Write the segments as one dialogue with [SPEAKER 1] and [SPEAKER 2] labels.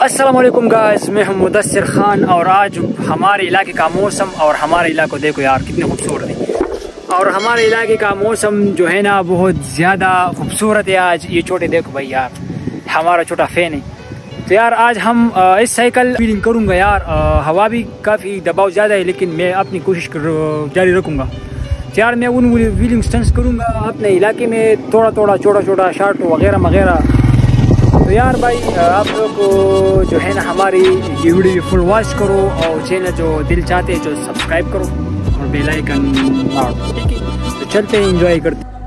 [SPEAKER 1] अस्सलाम वालेकुम गाइस, मैं हूं मुदस्सिर खान और आज हमारे इलाके का मौसम और हमारे इलाको देखो यार कितने खूबसूरत है। और हमारे इलाके का मौसम जो है ना बहुत ज़्यादा खूबसूरत है। आज ये छोटे देखो भाई यार, हमारा छोटा फैन है। तो यार आज हम इस साइकिल व्हीलिंग करूँगा यार। हवा भी काफ़ी दबाव ज़्यादा है लेकिन मैं अपनी कोशिश जारी रखूँगा। तो यार मैं उन व्हीलिंग स्टंट्स करूँगा अपने इलाके में, थोड़ा थोड़ा छोटा छोटा शॉट वगैरह वगैरह। तो यार भाई आप लोग को जो है ना हमारी ये वीडियो फुल वॉच करो और चैनल जो दिल चाहते हैं जो सब्सक्राइब करो और बेल आइकन दबाओ, ठीक है। तो चलते हैं, एंजॉय करते हैं।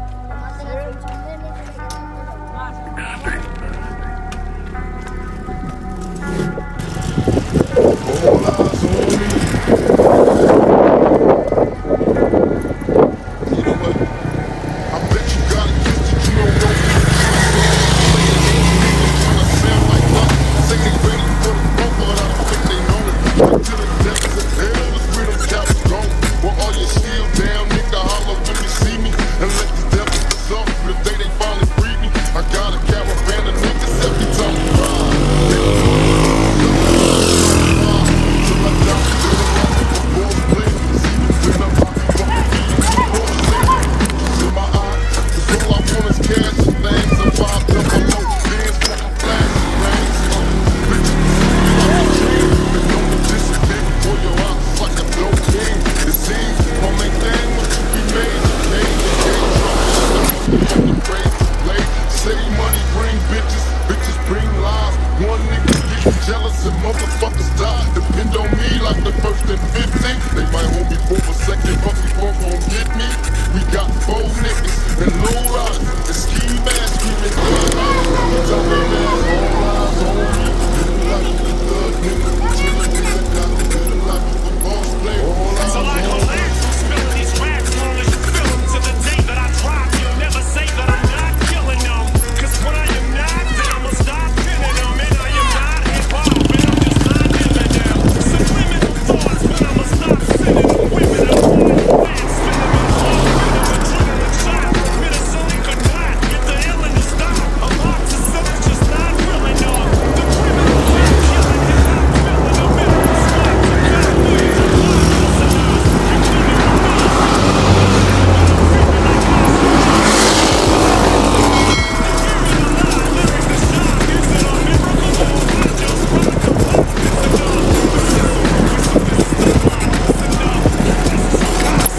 [SPEAKER 2] Motherfuckers die, depend on me like the first and 50. They might hold me for a second, but we won't get me. We got 4 niggas and low riders and ski masks screaming thug. Talking ass, all eyes on me. Living like a thug nigga, chillin' in the got living like a boss player. All eyes on me. Spilling these raps, long as you feel them to the day that I drop. You'll never say that I'm not killing them. Cause when I am not, then I'ma stop killing them. And I am not hip-hop.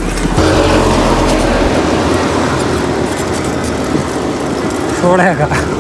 [SPEAKER 1] छोड़ेगा।